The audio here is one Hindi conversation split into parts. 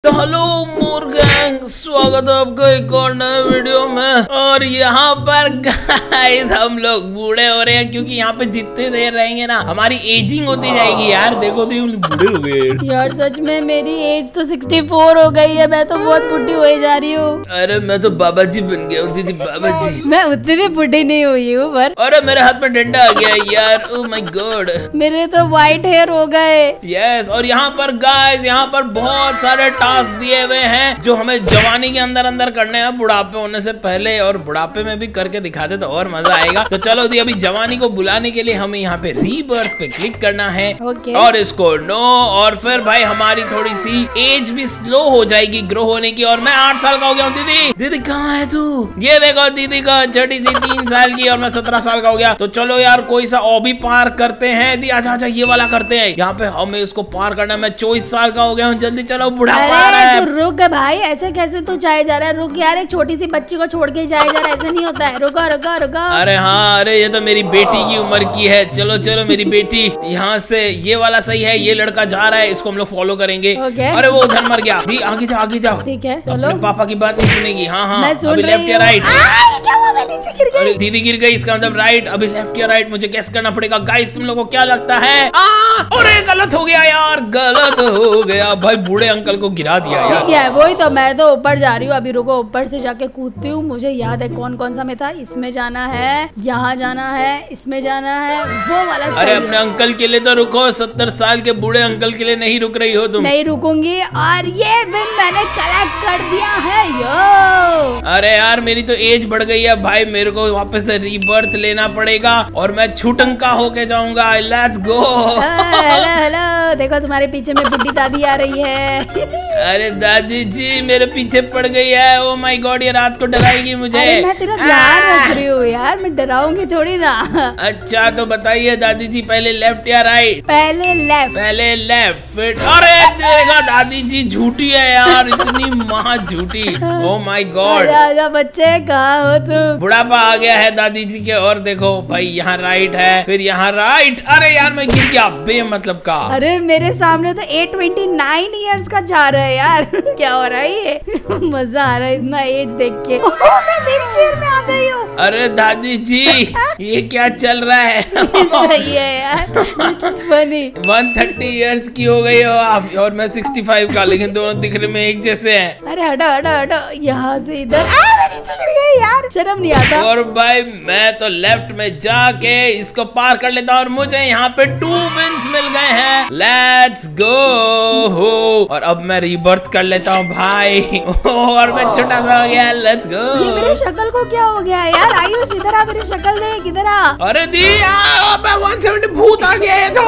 हेलो मोर गैंग, स्वागत है आपका एक और नए वीडियो में। और यहाँ पर गाइस हम लोग बूढ़े हो रहे हैं, क्योंकि यहाँ पे जितने देर रहेंगे ना हमारी एजिंग होती जाएगी। यार देखो तो बूढ़े हो गए यार, सच में मेरी एज तो 64 हो गई है। मैं तो बहुत बुढ़ी हो जा रही हूँ। अरे मैं तो बाबा जी बन गया हूँ दीदी, बाबा जी। मैं उतनी भी बुढ़ी नहीं हुई हूँ पर। अरे मेरे हाथ में डंडा आ गया यार, ओह माय गॉड। मेरे तो व्हाइट हेयर हो गए। यस, और यहाँ पर गाइस यहाँ पर बहुत सारे टास्क दिए हुए हैं जो हमें जवानी के अंदर अंदर करने हैं, बुढ़ापे होने से पहले। और बुढ़ापे में भी करके दिखाते तो और मजा आएगा। तो चलो दी, अभी जवानी को बुलाने के लिए हमें यहाँ पे रीबर्थ पे क्लिक करना है। और इसको नो, और फिर भाई हमारी थोड़ी सी एज भी स्लो हो जाएगी ग्रो होने की। और मैं 8 साल का हो गया हूँ। दीदी दीदी कहाँ है तू? ये देखो दीदी का छोटी सी 3 साल की, और मैं 17 साल का हो गया। तो चलो यार कोई सा ऑबी पार करते हैं। दी आजा आजा, ये वाला करते हैं। यहाँ पे हमें इसको पार करना है। मैं 24 साल का हो गया हूँ, जल्दी चलो, बुढ़ापा आ रहा है। रुक भाई, ऐसे कैसे तू जाए जा रहा है? रुक यार, एक छोटी सी बच्ची को छोड़ के जाए जा रहा है, ऐसा नहीं होता है। रुको रुको रुको। अरे हाँ, अरे ये तो मेरी बेटी की उम्र की है। चलो चलो मेरी बेटी, यहाँ से ये वाला सही है। ये लड़का जा रहा है, इसको हम लोग फॉलो करेंगे। अरे वो उधर मर गया। दी आगे जाओ आगे जाओ। ठीक है चलो, पापा की बात नहीं सुनेगी। हाँ हाँ, अभी लेफ्ट या राइट? अरे दीदी गिर गई, इसका मतलब राइट। अभी लेफ्ट या राइट मुझे कैसे करना पड़ेगा। गाइस तुम लोगों को क्या लगता है? अरे गलत हो गया यार, गलत हो गया भाई। बूढ़े अंकल को गिरा दिया यार। वही तो, मैं तो ऊपर जा रही हूँ। अभी रुको, ऊपर से जाके कूदती हूँ। मुझे याद है कौन कौन सा में था। इसमें जाना है, यहाँ जाना है, इसमें जाना है, वो वाला। अरे अपने अंकल के लिए तो रुको, 70 साल के बूढ़े अंकल के लिए नहीं रुक रही हो तुम? नहीं रुकूंगी। और ये विन मैंने कलेक्ट कर दिया है। यो अरे यार मेरी तो एज बढ़ गई है भाई, मेरे को वापस से रीबर्थ लेना पड़ेगा और मैं छुटंका होके जाऊंगा। Let's go. हेलो हेलो, देखो तुम्हारे पीछे में बुढ़ी दादी आ रही है। अरे दादी जी मेरे पीछे पड़ गई है। ओ माय गॉड, ये रात को डराएगी मुझे। अरे मैं तेरा ध्यान रख रही हूँ यार, मैं डराऊंगी थोड़ी ना। अच्छा तो बताइए दादी जी, पहले लेफ्ट या राइट? पहले लेफ्ट। पहले लेफ्ट फिर। अरे देखा दादी जी झूठी है यार, इतनी महा झूठी। Oh my God. आजा बच्चे, कहाँ हो तुम? बुढ़ापा आ गया है दादी जी के। और देखो भाई यहाँ राइट है, फिर यहाँ राइट। अरे यार मैं गिर गया बे मतलब का। अरे मेरे सामने तो 829 इयर्स का जा रहा है यार। क्या हो रहा है ये? मजा आ रहा है इतना एज देख के। मैं मेरी चेयर में आ गई हूँ। अरे दादी जी ये क्या चल रहा है? सही है यार, फनी। 130 इयर्स की हो गई हो आप, और मैं 65 का, लेकिन दोनों दिखने में एक जैसे हैं। अरे हटो हटो हटो, यहाँ से इधर। मैं नीचे गिर गई यार, शर्म नहीं आता। और भाई मैं तो लेफ्ट में जाके इसको पार कर लेता हूँ, और मुझे यहाँ पे 2 विन्स मिल गए हैं। Let's go. और अब मैं रीबर्थ कर लेता हूँ भाई। और मैं छोटा सा हो गया। Let's go. ये मेरी शक्ल को क्या हो गया यार? आयुष इधर आ, मेरी शक्ल देख, इधर आ। अरे दी 170 भूत आ गया है। तो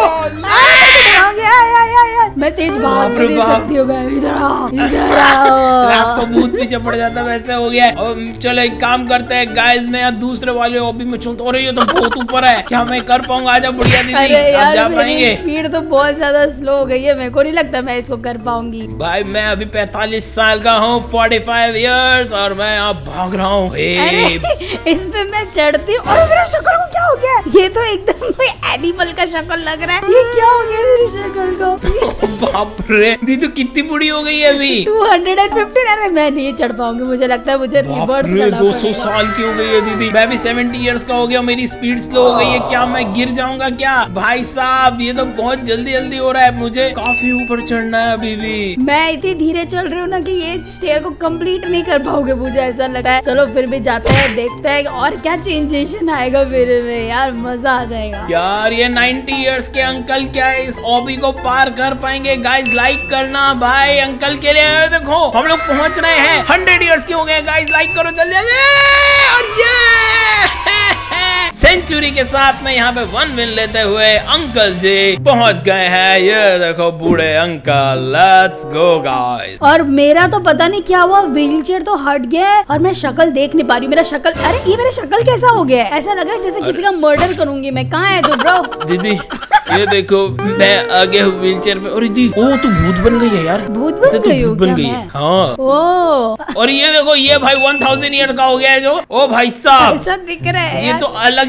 मैं तेज भाग नहीं सकती हूँ। मैं इधर आ, इधर आ। रात को भूत पीछे पड़ जाता, वैसे हो गया। और चलो एक काम करते हैं गाइस, मैं यहाँ दूसरे वाले हॉबी में चलता। और ये तो बहुत ऊपर है, क्या मैं कर पाऊंगा? आजा बुढ़िया दीदी, आप जा पाएंगे? स्पीड तो बहुत ज्यादा स्लो हो गई है, मेरे को नहीं लगता मैं इसको कर पाऊंगी। भाई मैं अभी 45 साल का हूँ, 45 इयर्स, और मैं यहाँ भाग रहा हूँ। इस पे मैं चढ़ती हूँ। और मेरी शक्ल को क्या हो गया? ये तो एकदम एनिमल का शक्ल लग रहा है। ये क्या हो गया मेरी शक्ल को? बाप रे, दीदी तो कितनी बुढ़ी हो गई है अभी। 215। अरे मैं नहीं चढ़ पाऊंगी, मुझे लगता है मुझे रीबर्थ करना पड़ेगा। 200 साल की हो गई है दीदी। मैं भी 70 इयर्स का हो गया, मेरी स्पीड स्लो हो गई है। क्या मैं गिर जाऊंगा क्या? भाई साहब ये तो बहुत जल्दी जल्दी हो रहा है, मुझे काफी ऊपर चढ़ना है अभी भी। मैं इतनी धीरे चल रही हूँ ना कि ये स्टेयर को कंप्लीट नहीं कर पाओगे, मुझे ऐसा लगा है। चलो फिर भी जाते हैं, देखते हैं और क्या चेंजेशन आएगा मेरे में। यार मजा आ जाएगा यार। ये 90 इयर्स के अंकल क्या है इस ऑबी को पार कर पाएंगे? गाइस लाइक करना भाई अंकल के लिए। देखो हम लोग पहुंच रहे हैं, 100 इयर्स के हो गए। गाइस लाइक करो जल्दी जल्दी। और ये सेंचुरी के साथ में यहाँ पे 1 विन लेते हुए अंकल जी पहुंच गए हैं। ये देखो बूढ़े अंकल। Let's go guys. और मेरा तो पता नहीं क्या हुआ, व्हीलचेयर तो हट गया है और मैं शक्ल देख नहीं पा रही। मेरा शक्ल, अरे ये मेरा शक्ल कैसा हो गया है? ऐसा लग रहा है जैसे किसी का मर्डर करूंगी मैं। कहाँ है तू ब्रो? दीदी ये देखो मैं आ गया हूँ व्हीलचेयर पे। और दी ओ तू भूत बन गई है यार। भूत बन गई हो क्या मैं? हाँ। ओ। और ये देखो ये भाई 1000 ईयर का हो गया है जो। ओ भाई साहब ऐसा दिख रहा है ये तो अलग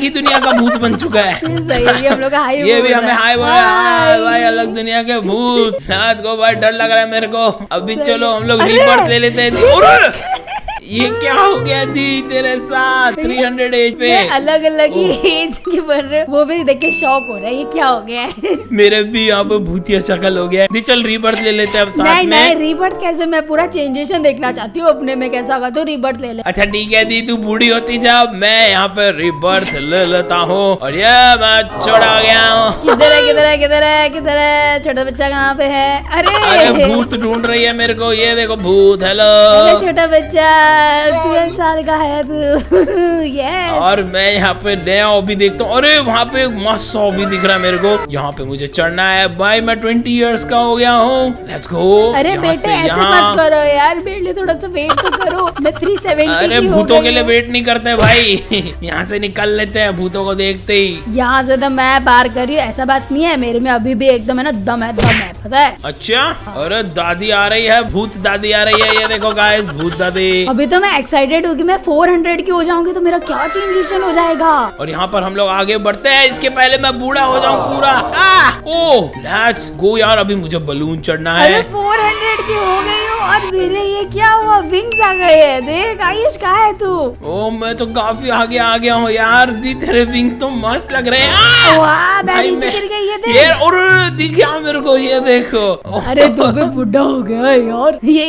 अलग ही दुनिया का भूत बन चुका है। सही है, हम लोग हाय ये भी हमें हाय बोल रहा है। भाई अलग दुनिया के भूत। आज को भाई डर लग रहा है मेरे को। अभी चलो हम लोग रीबर्थ ले लेते हैं। ये क्या हो गया दी तेरे साथ 300 एज पे? अलग अलग ही एज के बन रहे, वो भी देख के शॉक हो रहा है, ये क्या हो गया है? मेरे भी यहाँ पे भूतिया शक्ल हो गया है। दी चल रीबर्थ ले लेते हैं अब साथ में। नहीं रीबर्थ कैसे, मैं पूरा चेंजेशन देखना चाहती हूँ अपने में कैसा होगा, तो रीबर्थ ले ले। अच्छा ठीक है दी, तू बूढ़ी होती जा, मैं यहाँ पे रीबर्थ ले लेता हूँ। और ये मैं छोड़ा गया हूँ। किधर है किधर है किधर है किधर है? छोटा बच्चा कहाँ पे है? अरे भूत ढूंढ रही है मेरे को। ये देखो भूत। हेलो छोटा बच्चा, 12 साल का है तू। yes. और मैं यहाँ पे नया हॉबी देखता हूँ। अरे वहाँ पे एक मस्त हॉबी दिख रहा है मेरे को। यहाँ पे मुझे चढ़ना है भाई। मैं 20 इयर्स का हो गया हूँ। Let's go. अरे बेटे ऐसे मत करो यार, मेरे लिए थोड़ा सा वेट तो करो। मैं 370 अरे भूतों के लिए वेट नहीं करते भाई। यहाँ से निकल लेते हैं भूतों को देखते ही। यहाँ से तो मैं पार कर रही हूँ, ऐसा बात नहीं है। मेरे में अभी भी एकदम है ना दम है पता है। अच्छा अरे दादी आ रही है, भूत दादी आ रही है। ये देखो गाइस भूत दादी। अभी तो मैं एक्साइटेड हूँ कि मैं 400 की हो जाऊंगी तो मेरा क्या चेंजेशन हो जाएगा। और यहाँ पर हम लोग आगे बढ़ते हैं। इसके पहले मैं बूढ़ा हो जाऊँ पूरा। ओह लेट्स गो यार। अभी मुझे बलून चढ़ना है। अरे 400 की हो गई हूँ और मेरे ये क्या हुआ, विंग्स आ गए हैं। देख आयुष कहाँ है तू? ओ मैं तो काफी आगे आ गया हूँ यार। दी तेरे विंग्स तो मस्त लग रहे हैं। वाह मैं नीचे गिर गई। ये देख यार, और दिख गया मेरे को। ये देखो। अरे तू भी बुढ़ा हो गया यार। ये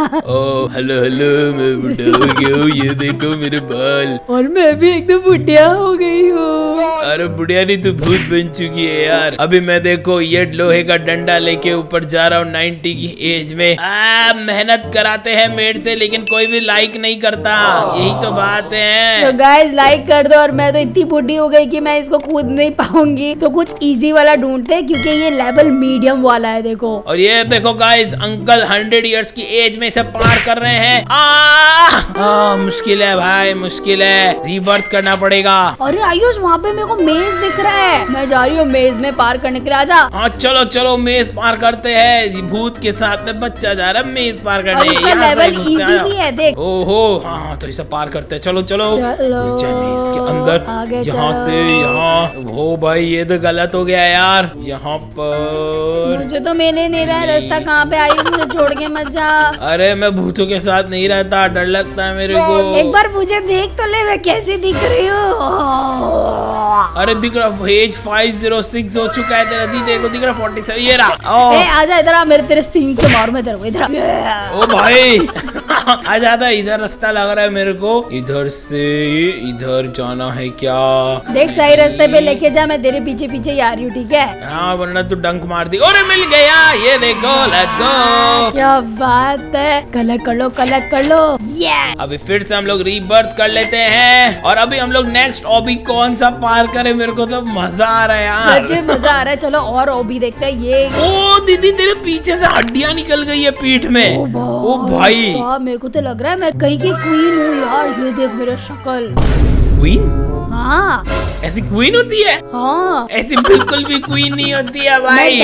ओ हेलो हेलो, मैं बुढ़ा हो गया हूँ। ये देखो मेरे बाल। और मैं भी एकदम बुढ़िया हो गई हूँ। अरे बुढ़िया नहीं, तू भूत बन चुकी है यार। अभी मैं देखो ये लोहे का डंडा लेके ऊपर जा रहा हूँ 90 की एज में। मेहनत कराते हैं मेड से, लेकिन कोई भी लाइक नहीं करता। यही तो बात है। तो गाइस लाइक कर दो। और मैं तो इतनी बुढ़ी हो गई कि मैं इसको कूद नहीं पाऊंगी, तो कुछ इजी वाला ढूंढते हैं क्योंकि ये लेवल मीडियम वाला है। देखो और ये देखो गाइस अंकल 100 इयर्स की एज में इसे पार कर रहे हैं। मुश्किल है भाई, मुश्किल है। रीबर्थ करना पड़ेगा। अरे आयुष वहाँ पे मेरे को मेज दिख रहा है। मैं जा रही हूँ मेज में पार करने के लिए। आजा। हाँ चलो चलो मेज पार करते हैं। भूत के साथ में बच्चा जा रहा है मेज पार करने। लेवल इजी भी है देख। ओहो हाँ तो इसे पार करते हैं। चलो चलो मेज के अंदर। यहाँ से यहाँ। हो भाई ये तो गलत हो गया यार। यहाँ पर मुझे तो मिले नहीं रहा है रास्ता। कहाँ पे आयुष, मुझे छोड़ के मत जा। अरे मैं भूतों के साथ नहीं रहता, डर लगता है मेरे को। एक बार मुझे देख तो ले, मैं कैसी दिख रही हूँ। अरे दिख रहा एज 506 हो चुका है तेरा। दी देखो दिख रहा 47। ये रहा। आजा इधर आ, मेरे तेरे सींग से मार मैं तेरे को। इधर ओ भाई आ जाता। इधर रास्ता लग रहा है मेरे को। इधर से इधर जाना है क्या? देख सही रास्ते पे लेके जा, मैं तेरे पीछे पीछे ही आ रही हूँ ठीक है। हाँ वरना तू डंक मार दी। अरे मिल गया। ये देखो लेट्स गो। क्या बात है। कलेक्ट कर लो कलेक्ट कर लो। अभी फिर से हम लोग रीबर्थ कर लेते हैं। और अभी हम लोग नेक्स्ट ऑबी कौन सा पार करें? मेरे को तो मजा आ रहा है यार। सच में मजा आ रहा है। चलो और ऑबी देखते हैं। ये ओ दीदी तेरे पीछे से हड्डियां निकल गई है पीठ में। ओ भाई मेरे को तो लग रहा है मैं कहीं की क्वीन हूँ यार। ये देख मेरा शक्ल। क्वीन? हाँ ऐसी क्वीन होती है? हाँ ऐसी बिल्कुल भी क्वीन नहीं होती है भाई।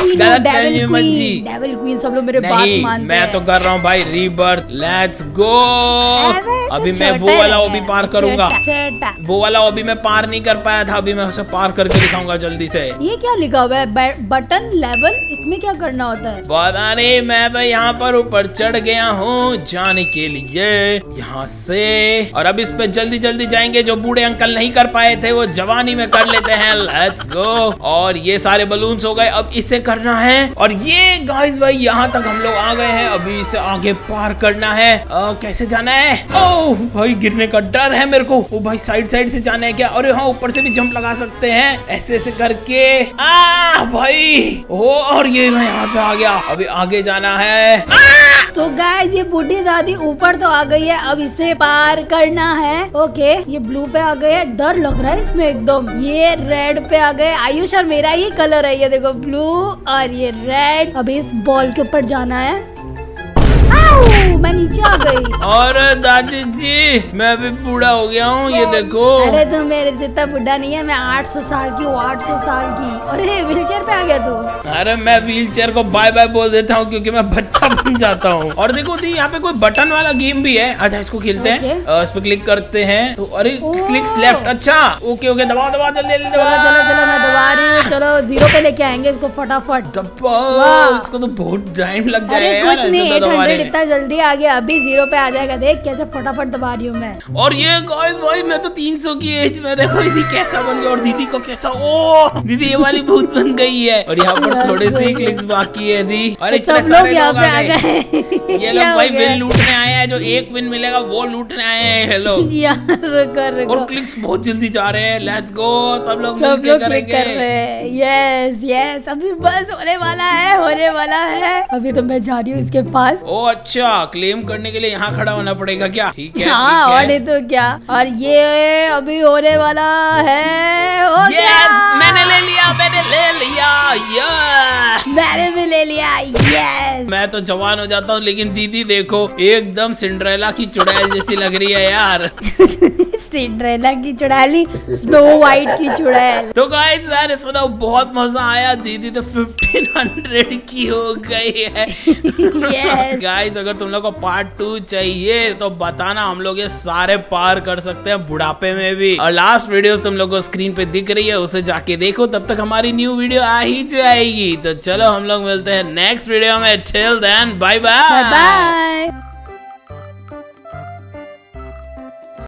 डेविल क्वीन सब लोग मेरे बात मानते हैं। मैं तो कर रहा हूँ भाई रीबर्थ। Let's go. अभी मैं वो वाला ओबी पार करूंगा। वो वाला ओबी मैं पार नहीं कर पाया था। अभी मैं उसे पार करके दिखाऊंगा जल्दी से। ये क्या लिखा हुआ है? बटन लेवल, इसमें क्या करना होता है? पता नहीं। मैं तो यहाँ पर ऊपर चढ़ गया हूँ जाने के लिए यहाँ से। और अब इस पे जल्दी जल्दी जाएंगे। जो बूढ़े अंकल नहीं कर पाए थे वो जवानी में कर लेते हैं। Let's go. और ये सारे बलून्स हो गए। अब इसे करना है। और ये गाइस भाई यहाँ तक हम लोग आ गए हैं। अभी इसे आगे पार करना है। कैसे जाना है? ओह भाई गिरने का डर है मेरे को। ओ भाई साइड साइड से जाना है क्या? अरे हाँ ऊपर से भी जंप लगा सकते हैं ऐसे ऐसे करके। भाई ओ और ये मैं यहाँ पे आ गया। अभी आगे जाना है। तो गाइस ये बूढ़ी दादी ऊपर तो आ गई है। अब इसे पार करना है। ओके ये ब्लू पे आ गए है। डर लग रहा है इसमें एकदम। ये रेड पे आ गए। आयुष और मेरा ही कलर है। ये देखो ब्लू और ये रेड। अभी इस बॉल के ऊपर जाना है। मैं नीचे आ गई। और दादी जी मैं भी बूढ़ा हो गया हूँ, ये देखो। अरे तू मेरे जितना बुढ़ा नहीं है, मैं 800 साल की हूँ, 800 साल की। अरे व्हीलचेयर पे आ गया तू। अरे मैं व्हीलचेयर को बाय बाय बोल देता हूँ क्योंकि मैं बच्चा बन जाता हूँ। और देखो दी यहाँ पे कोई बटन वाला गेम भी है। अच्छा इसको खेलते हैं। इस पे क्लिक करते हैं तो अरे क्लिक्स लेफ्ट। अच्छा ओके ओके दबाओ दबाओ जल्दी जल्दी दबाओ। चलो चलो मैं दबा रही हूँ। चलो 0 पे लेके आएंगे इसको फटाफट। इसको तो बहुत टाइम लग जाएगा। कुछ नहीं 800 इतना जल्दी आ गया, अभी 0 पे आ जाएगा। देख कैसे फटाफट दबा रही हूँ मैं। और ये गाइस भाई मैं तो 300 की एज में, देखो दीदी कैसा बन गया और दीदी को कैसा, ओ दीदी ये वाली भूत बन गई है। और यहाँ पर थोड़े से क्लिक्स बाकी है दी। अरे सब लोग यहाँ पे आ गए। ये लोग भाई विन लूटने आए हैं, जो एक विन मिलेगा वो लूटने आए हैं। हेलो और क्लिक्स बहुत जल्दी जा रहे हैं। लेट्स गो सब लोग क्लिक कर रहे हैं। यस यस अभी बस होने वाला है, होने वाला है। अभी तो मैं जा रही हूँ इसके पास। ओ अच्छा क्लेम करने के लिए यहाँ खड़ा होना पड़ेगा क्या? ठीक है हाँ और नहीं तो क्या। और ये अभी होने वाला है। मैंने ले लिया, मैंने ले लिया। मैंने भी ले लिया। यस मैं तो जवान हो जाता हूँ, लेकिन दीदी देखो एकदम सिंड्रेला की चुड़ैल जैसी लग रही है यार। सिंड्रेला की चुड़ैली, स्नो वाइट की चुड़ैल। तो गाइस यार इसमें तो बहुत मजा आया। दीदी तो 1500 की हो गई है। गाइस अगर तुम लोग को पार्ट 2 चाहिए तो बताना, हम लोग ये सारे पार कर सकते हैं बुढ़ापे में भी। और लास्ट वीडियो तुम लोग को स्क्रीन पे दिख रही है, उसे जाके देखो, तब तक हमारी न्यू वीडियो आ ही जाएगी। तो चलो हम लोग मिलते हैं नेक्स्ट वीडियो में। Till then bye bye.